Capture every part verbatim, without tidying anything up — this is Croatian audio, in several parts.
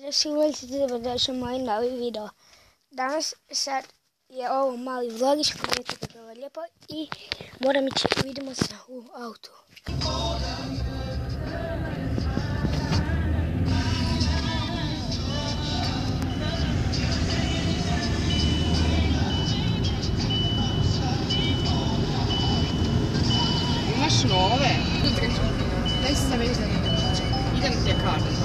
Pozdrav svim velicite, dobrodošli u moj novi video. Danas sad je ovo mali vlogić, pogledajte kako je ovo lijepo i moram ići, vidimo se u autu. Imaš nove? Daj se već da idem gdje kažem.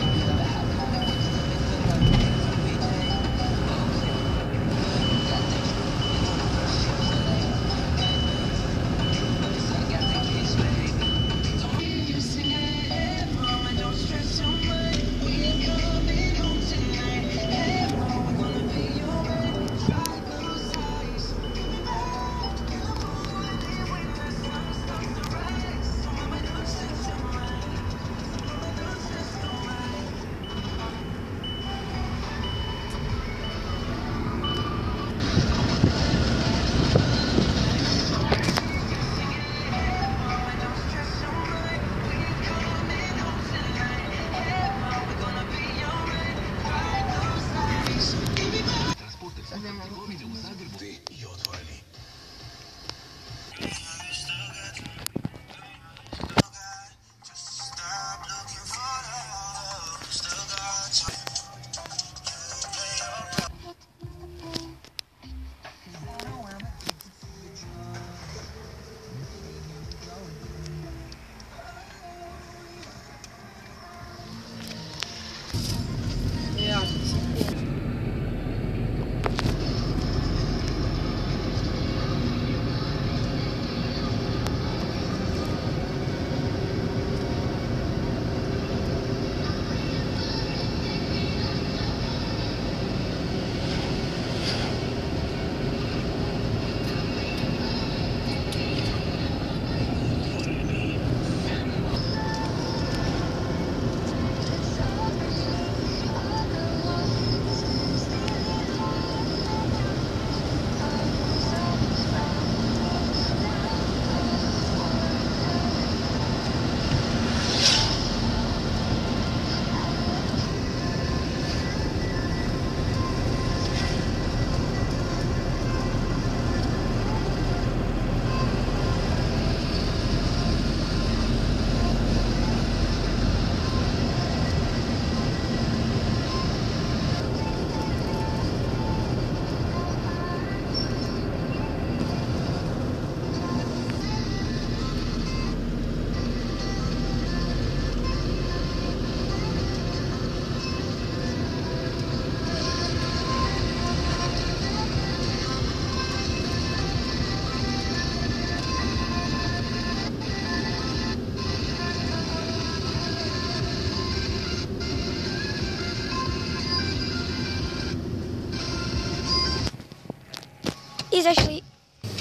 Izašli.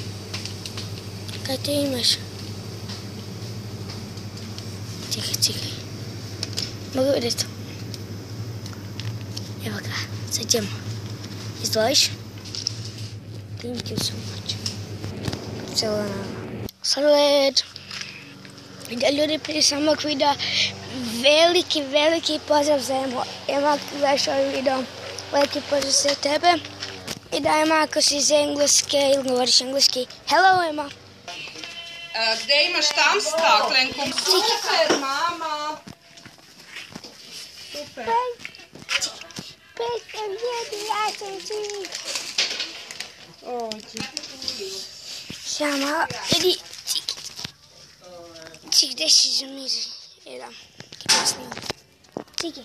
Kaj ti imaš? Čekaj, čekaj. Mogu vidjeti? Evo ga, sad ćemo. Izdvojiš? Thank you so much. Cijela nama. Sladoled. Da ljudi prije samog videa, veliki, veliki pozdrav za Emo. Emo, ako ti gledaš ovaj video, veliki pozdrav za tebe. I da, Ema, ako si iz Engleske ili govoriš engleski, hello, Ema. Uh, gdje imaš tam staklenku? Super, mama! Super. Pet sam jedi, ja sam čini. Ođi. Sama, idi, čiki. Čiki, gdje si zamiri? Jedan, kada snimam. Čiki.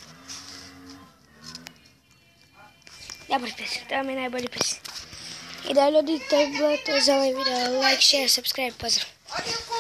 Dobar pes, to mi je najbolji pes. I da ljudi, to je bilo to za ovaj video. Like, share, subscribe, pozdrav.